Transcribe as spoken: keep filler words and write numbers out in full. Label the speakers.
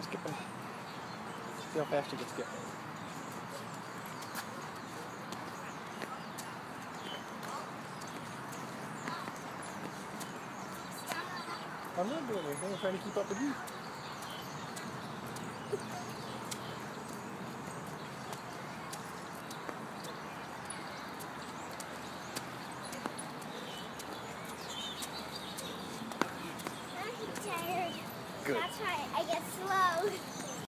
Speaker 1: skipping. See how fast you can skip. I'm not doing anything. I'm trying to keep up with you.